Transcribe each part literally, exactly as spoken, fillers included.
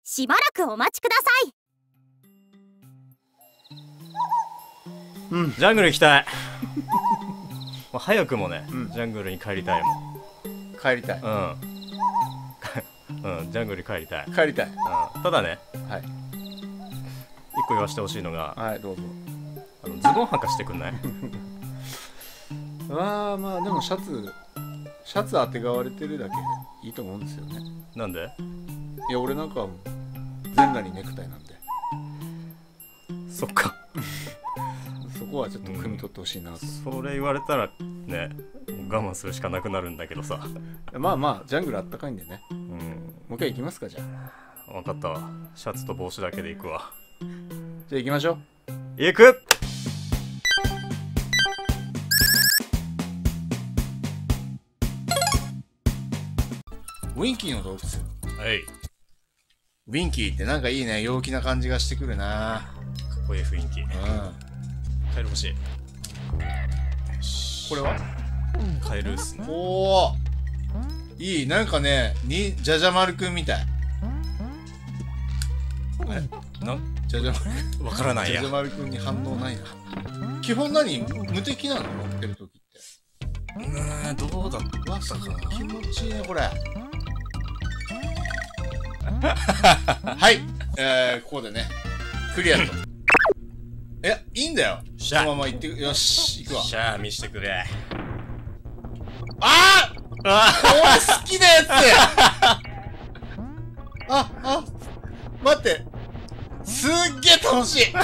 しばらくお待ちください。 うん、ジャングル行きたい。もう早くもね、うん、ジャングルに帰りたいもん。 帰りたい。うん。 うん、ジャングルに帰りたい。 帰りたい。 うん、ただね、 はい。 一個言わせてほしいのが、 はい、どうぞ。 あのズボン履かしてくんない？ ああ、まあでもシャツ、シャツ当てがわれてるだけでいいと思うんですよね。 なんで？ いや、俺なんかはもう全裸にネクタイなんで。 そっか。 そこはちょっと汲み取ってほしいなと、 うん、それ言われたらね、もう我慢するしかなくなるんだけどさ。 まあまあジャングルあったかいんでね、うん、もう一回行きますか。じゃあ分かったわ。シャツと帽子だけで行くわ。 じゃあ行きましょう。 行く。 ウィンキーの洞窟。 はい。 ウィンキーってなんかいいね、陽気な感じがしてくるな。 かっこいい雰囲気。うん。カエル欲しい。 これはカエルっすね。 おお、いい。なんかね、にじゃじゃ丸くんみたい。あれなじゃじゃ丸くんわからないや。 じゃじゃ丸くんに反応ないな。基本何無敵なの乗ってる時って。 うーん、どうだったかな。 気持ちいいねこれ。はい、えー、ここでねクリアと。いや、いいんだよ。そのまま行って、よし、行くわ。 しゃあ、見してくれ。 あーあ俺好きなやつあ、あ、待って。すっげえ楽しい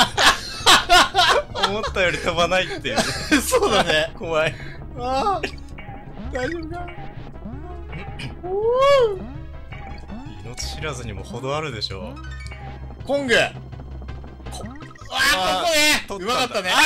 思ったより飛ばないっていう。 そうだね。 怖い。 ああ、大丈夫か。 命知らずにも程あるでしょ。 コング。ああ、ここね。うまかったね。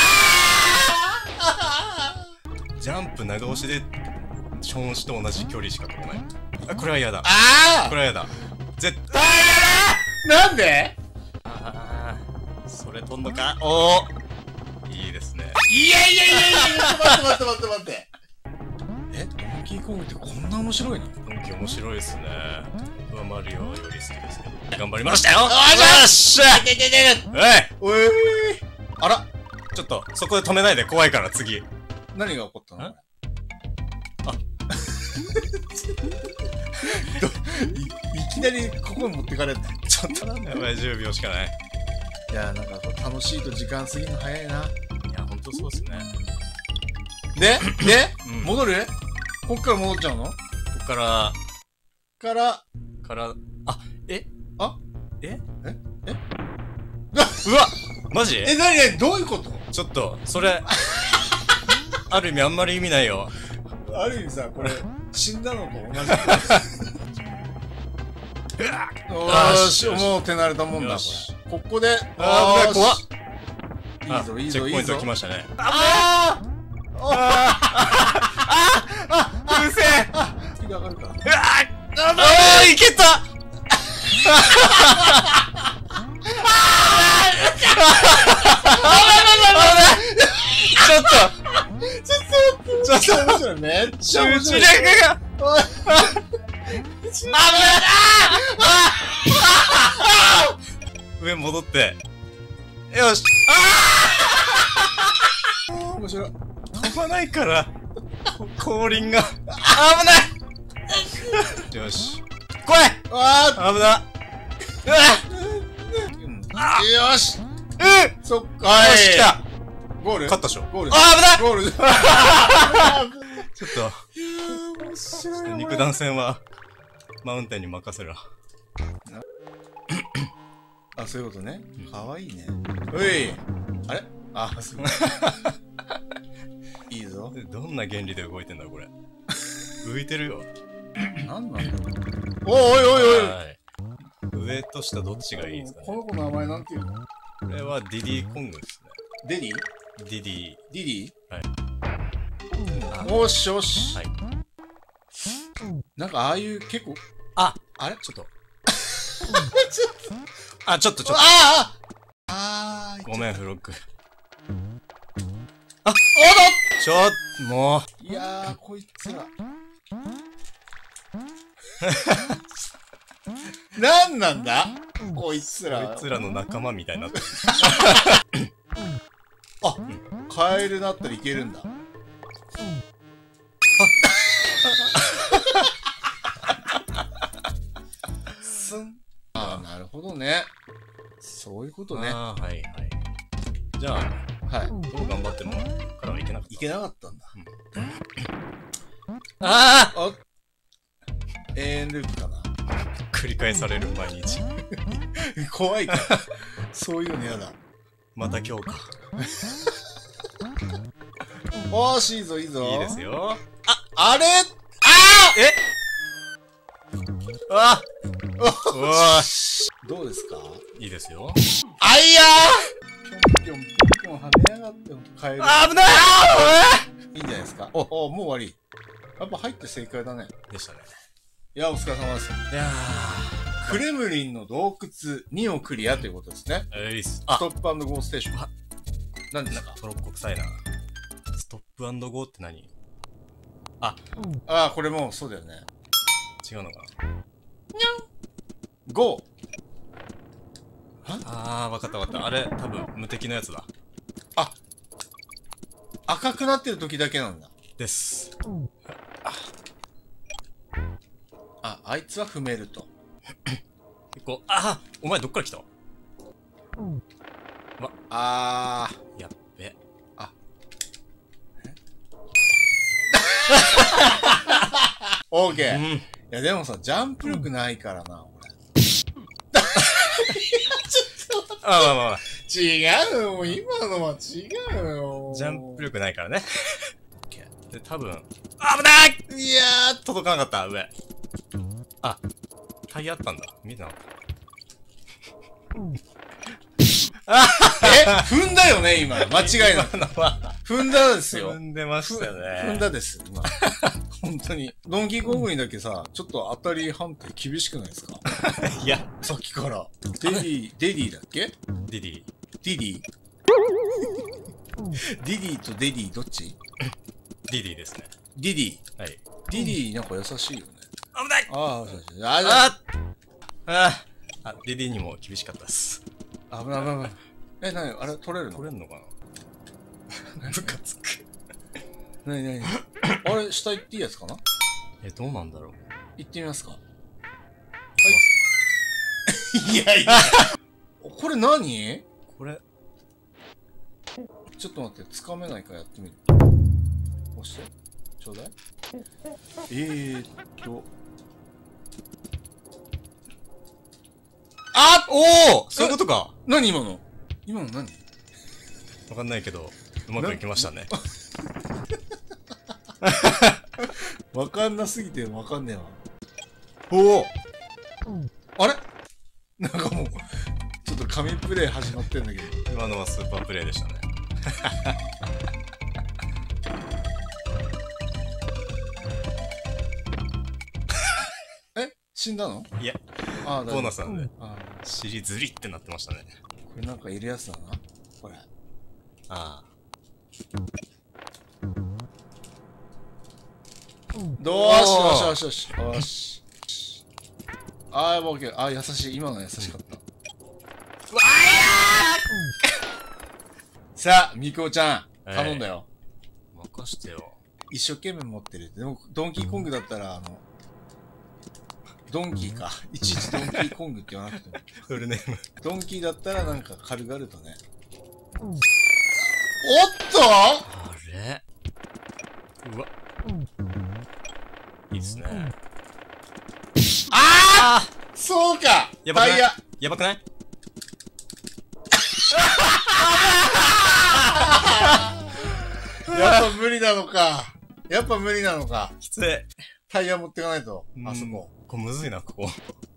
ジャンプ長押しでションシと同じ距離しか飛ばない。あ、これは嫌だ。 ああ、 これは嫌だ。絶対嫌だ。なんで？ ああ、それ飛んのか。おお、いいですね。 いやいやいやいや、待って待って待って待って。え、ドンキーコングってこんな面白いの？ ドンキー面白いですね。僕はマリオより好きですけど。頑張りましたよ。よっしゃ。いてててて。おい。おい。あら。 ちょっとそこで止めないで、怖いから次。 何が起こったの？あ。いきなりここに持ってかれた。ちょっとなんだよ。 やばい、じゅうびょうしかない。 いや、なんかこう楽しいと時間過ぎるの早いな。いや、ほんとそうですね。 でで、うん、戻る？こっから戻っちゃうの？こっからからからあえあえええうわマジ？ え、なになに、どういうこと？ ちょっとそれある意味あんまり意味ないよ。 ある意味さ、これ死んだのと同じ。よし、もう手慣れたもんだ。これここで、 あー、怖っ。 いいぞいいぞいいぞ。 チェックポイント来ましたね。 あああああ、うるせえ。 スピード上がるから。 うわあ、いけた。ちょっとちょっとちょっとめっちゃ面白い。上戻って。よし。 ああ面白い。 飛ばないから後輪が危ないよし来い。 ああ危な。 よし。 うんそっか。 よし来た。 ゴール勝ったでしょ。 ゴール。 あ危ない。 ゴール。 ちょっと肉弾戦はマウンテンに任せるな。 あ、そういうことね。かわいいね。うい。あれ？あ、そう。いいぞ。 どんな原理で動いてんだこれ。浮いてるよ。 なんなんだろう。おいおいおいおい。上と下どっちがいいですかね。 この子の名前なんていうの？ これはディディコングですね。 デディ？ ディディ。 ディディ？ はい。 おしよし。 はい。 なんかああいう結構、 あ、 あれ？ ちょっと。あ、ちょっとちょっと。 あああごめんフロッグ。あ、 おどっちょっもう。いやーこいつら。 なんなんだこいつら。 こいつらの仲間みたいになってる。 あ、カエルだったらいけるんだ。すん。ああ、なるほどね。そういうことね。 ああ、はいはい。じゃあ、 はい。 どう頑張っても、からはいけなかった。 いけなかったんだ。 あああ、永遠ループかな。 繰り返される毎日。 怖いから。そういうの嫌だ。 また今日か。 おーし、いいぞいいぞ。 いいですよ。 あれ、あえあーうわーどうですか？ いいですよ。 あいやーぴょんぴょんぴょんぴょん跳ねやがって、ほんとカエル。 あ危ないいいんじゃないですか。お、お、もう終わり。やっぱ入って正解だね。 でしたね。 いや、お疲れ様です。 いやクレムリンの洞窟にをクリアということですね。 ー。えいっす。 スあ、 トップ&ゴーステーション。何ですか？ トロッコ臭いな。ストップ&ゴーって何？ ああ、これもうそうだよね。 違うのかゴー。 な。あー、わかったわかった。あれ、多分無敵のやつだ。 あ、赤くなってる時だけなんだ。 です。 あ、あいつは踏めると。 結構、あー、お前どっから来た？ あー。 やっべ。 あ。オーケー。 うん。 いや、でもさ、ジャンプ力ないからな、俺。 あ、まあまあまあ。 違うよ、今のは違うよ。 ジャンプ力ないからね。で、多分、あ危ないいやー、届かなかった、上。あ、タイヤあったんだ。見てなかった。 え踏んだよね、今。間違いなく。 今のは踏んだですよ。 踏んでましたよね。 踏んだです、今。本当に。ドンキーコングにだけさ、ちょっと当たり判定厳しくないですか？ いや、 さっきから。デディ、デディだっけ？ ディディ。 ディディディディとデディどっち？ ディディですね。 ディディ。 はい。 ディディなんか優しいよね。 危ないああ、そうそう。ああああ、ディディにも厳しかったです。 あ、危ない危ない危ない。え、なにあれ取れるの？ 取れんのかな？ムカつく。 なになにあれ、下行っていいやつかな？ え、どうなんだろう。 行ってみますか？はい。いやいや。これ何？ これ、 ちょっと待って、つかめないからやってみる。押して。ちょうだい。えーっと。あっおおそういうことか。 何今の？今の何？ わかんないけど、うまくいきましたね。 わかんなすぎてわかんねえわ。 おおあれなんかもう、ちょっと神プレイ始まってんだけど。 今のはスーパープレイでしたね。 え死んだの？ いや、 ああ、 ボーナスなんで、 ああ、 尻ずりってなってましたね。 これなんかいるやつだな。これ。 あどうしよしよしよしよし。ああ、もう OK。ああ、優しい。今のは優しかった。 うわさあ、みこちゃん、 はい頼んだよ。 任してよ。 一生懸命持ってる。でも、ドンキーコングだったら、あの、ドンキーか。いちいちドンキーコングって言わなくても。 フルネーム。 ドンキーだったらなんか軽々とね。おっとあれうわ。いいっすね。 ああそうかやばくないタイヤやばくないやっぱ無理なのか。やっぱ無理なのか。 きつい。 タイヤ持ってかないと。あそこ。 これむずいな、ここ。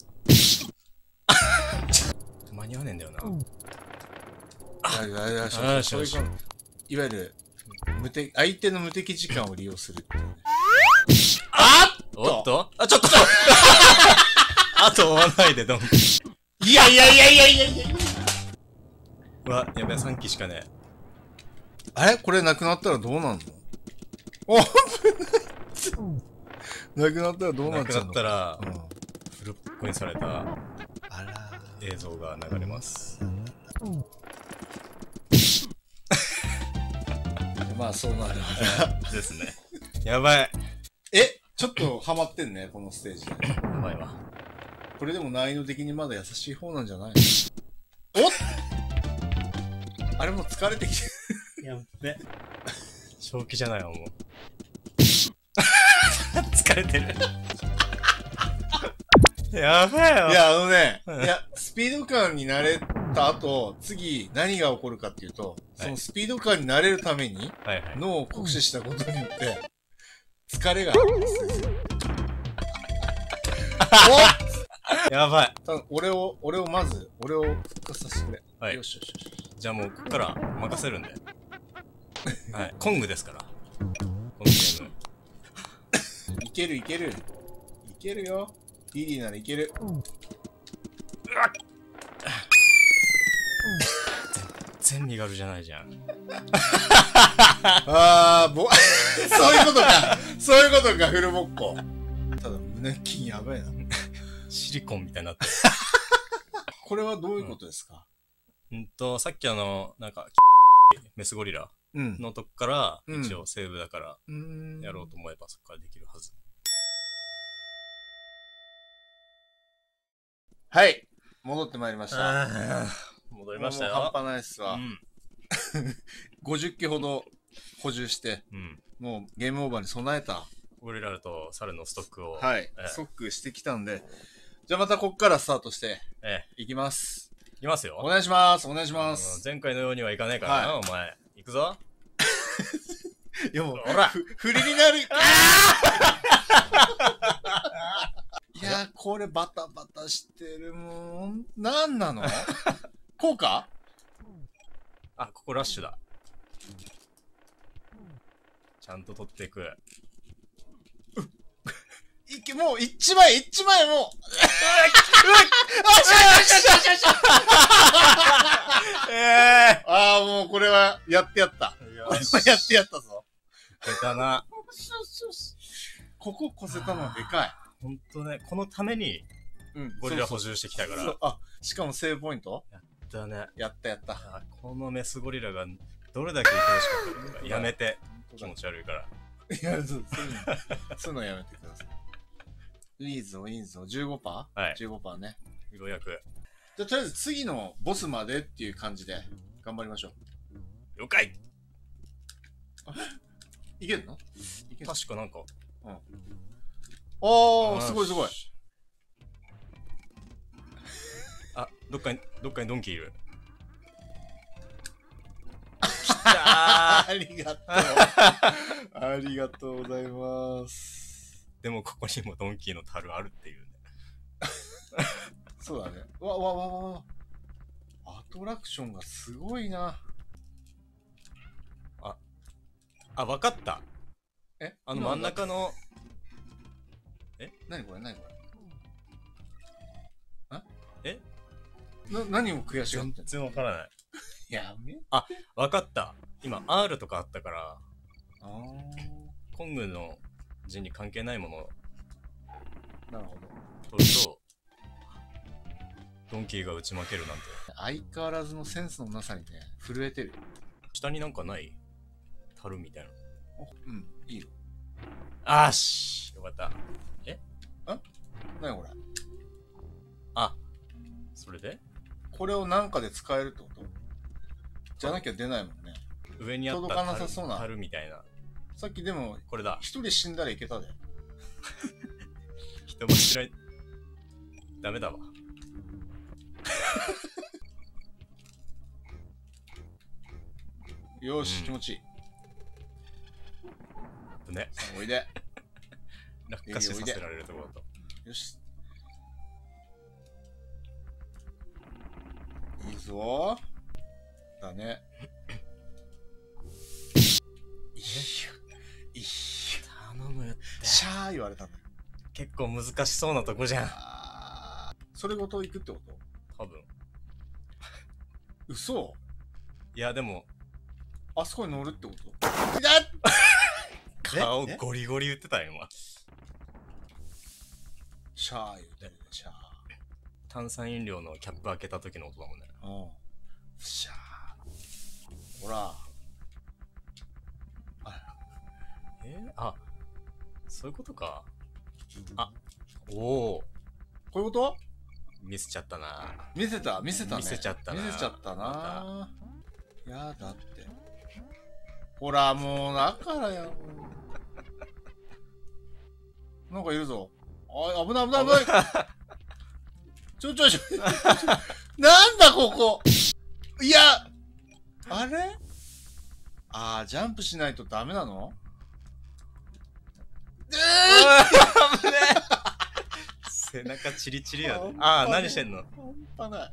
間に合わねえんだよな。 いやいやいや、 あーそういうこといわゆる、無敵、相手の無敵時間を利用するっていうね。あっおっとあ、ちょっとあと追わないで、どん。 いやいやいやいやいやいやうわ、やべえ、さんきしかねあれこれなくなったらどうなんの？お危ないなくなったらどうえ。 なっちゃうの？ なくなったら、 うんフルポッコにされたあら映像が流れます。 まあそうなるですね。やばい。 え、ちょっとハマってんね、このステージで。 やばいわ。 これでも難易度的にまだ優しい方なんじゃないの？おっあれもう疲れてきてる。 やっべ。正気じゃないわ、もう。疲れてる。やべえよ。 いや、あのね、 うんいや、スピード感になれた後、次何が起こるかっていうと、そのスピード感になれるためにはいはい。 脳を酷使したことによって、疲れが発生する。 やばい。 おただ俺を、俺をまず、俺を復活させてくれ。 はいよしよしよし。 じゃあもうこっから任せるんで。はい。コングですから。このゲーム。 いけるいける。いけるよ。ディディならいける。 全然身軽じゃないじゃん。 あー、ぼ、そういうことか。そういうことか、フルボッコ。ただ、胸筋やばいな。 シリコンみたいになってる。 これはどういうことですか？ うんと、さっきあの、なんか、メスゴリラうん。 のとこから、 うん一応セーブだから、 うーん。 やろうと思えばそこからできるはず。 はい。戻ってまいりました。 あー戻りましたよ。 もう半端ないっすわ。 うん。 ごじゅっきほど補充して、 うん。 もうゲームオーバーに備えた。 ゴリラと猿のストックを。 はいえ。えストックしてきたんで、じゃあまたこっからスタートしてえいきます。 え、いきますよ。 お願いします。お願いしまうんす。 前回のようにはいかないからな、お前。行くぞ。 いやもう、 ほらふ振りになる。いやー、これバタバタしてるもん。なんなのこうかあ、ここラッシュだ。ちゃんと取っていく。 いけ、もう一枚、一枚もう。うわっうわっあしゃしゃしゃしゃしゃええああ、もうこれはやってやった。 ー、よこれはやってやったぞ。 出たな。 ここ越せたのはでかい。 ほんとね、このためにうんゴリラ補充してきたから。 そうあ、しかもセーブポイントだね。 やったやった。 あこのメスゴリラがどれだけいてほしかったのかやめて。気持ち悪いから。 いや、そうそういうの、そういうのやめてください。いいぞ、いいぞ。じゅうごパーセント? はい。 じゅうごパーセント ね。 ようやく。 じゃあ、とりあえず次のボスまでっていう感じで頑張りましょう。 了解。 いけるのいけるの確かなんか。 おー、すごいすごい。 あ、どっかに、どっかにドンキいる。きたありがとう。ありがとうございます。 でもここにもドンキーの樽あるっていうね。 そうだね。わわわわわ。アトラクションがすごいな。 あ、あ、わかった。 えあの真ん中の、 なにこれなにこれえな、何を悔しがってんの全然わからない。 やめわかった。今 R とかあったからあー、 コングの字に関係ないものをなるほど。 取るとドンキーが打ち負けるなんて。 相変わらずのセンスのなさにね、震えてる。 下になんかない樽みたいな。 うん、いいよ。 あーしよかった。 なにこれあ、それでこれをなんかで使えるってことじゃなきゃ出ないもんね。 上にあった届かなさそうな樽みたいな。 さっきでも、 これだ。 一人死んだらいけたで。 人も知らいダメだわ。 よーし、 うん気持ちいい。 ね。 さあおいで。 落下死させられるところだと。 よし。いいぞー。だね。いや、いや、 頼むよって。 シャー言われたんだよ。 結構難しそうなとこじゃん。 あーそれごと行くってこと多分。 嘘いや、でも、 あそこに乗るってこと顔えゴリゴリ言ってたよ、今。 シャー言うてるね、シャー。 炭酸飲料のキャップ開けた時の音だもんね。 うん。シャー。ほら。 えー、あ、そういうことか。あ、おお。 こういうこと？ 見せちゃったな。 見せた、見せたね。 見せちゃったな。 見せちゃったな。やだって。ほら、もう、だからよ。なんかいるぞ。あ、危ない危ない危ない。ちょちょちょ。なんだここ。いや、あれ？あー、ジャンプしないとダメなの？えー、 危ねえ。背中チリチリやで。ああ、何してんの？ 半端ない。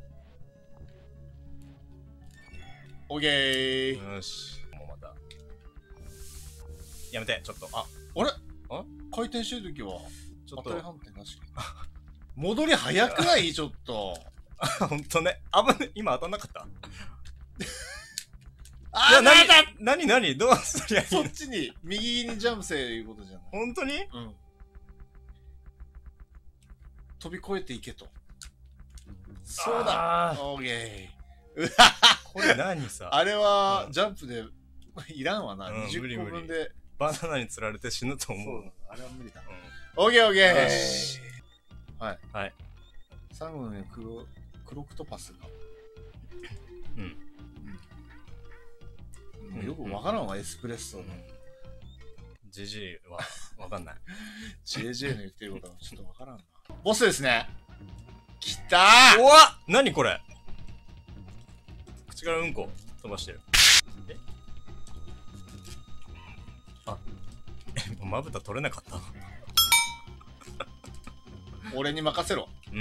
オッケー。 よし。もうまた。やめて、ちょっと。あ、 あれ？ あ？ 回転してるときは、 ちょっと当たり判定なし。戻り早くない？ちょっと。 ほんとね。危ね、今当たんなかった。 あー、なになになにどうすりゃいいの？ そっちに、右にジャンプせいうことじゃない。 ほんとに？ うん。飛び越えていけと。そうだ。オーケー。 これ何さ。 あれは、ジャンプで、いらんわな。 うん、 にじゅっこぶんで。 バナナに釣られて死ぬと思う。 そうあれは無理だ。オーケーオーケー。はい。 はい。 最後のね、クロ、クロクトパスが。 うん。 うん、よくわからんわ、エスプレッソの。 ジェジェ はわかんない。 ジェジェ の言ってることはちょっとわからんな。ボスですね。きたー。 おわっ、何これ。口からうんこ飛ばしてる。えあ、え、まぶた取れなかった。 俺に任せろ。 うん。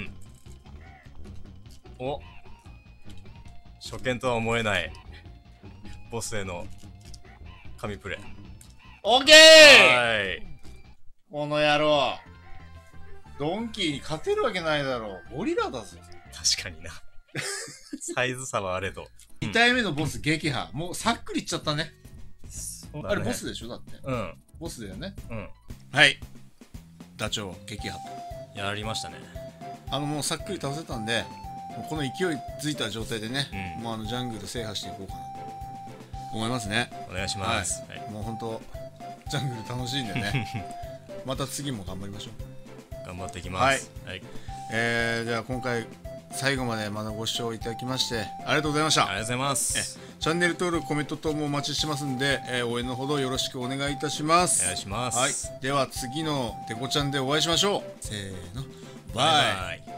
お、初見とは思えないボスへの神プレイ。 オッケー。 はい。 この野郎。ドンキーに勝てるわけないだろう。ゴリラだぞ。 確かにな。サイズ差はあれど。 に体目のボス撃破。もうさっくりいっちゃったね。 そうだね。 あれボスでしょだって。 うん。 ボスだよね。 うん。 はい。ダチョウ撃破。 やりましたね。 あのもうさっくり倒せたんで、もうこの勢いづいた状態でね、 うん、 もうあのジャングル制覇していこうかなと思いますね。 お願いします。 はいはい、もう本当ジャングル楽しいんでね。また次も頑張りましょう。頑張っていきます。はい。はい、 えー、では今回最後までまだご視聴いただきましてありがとうございました。 ありがとうございます。 チャンネル登録コメント等もお待ちしてますんで、えー、応援のほどよろしくお願いいたします。 お願いします。 はい。では次のデコちゃんでお会いしましょう。せーの、バイバイ。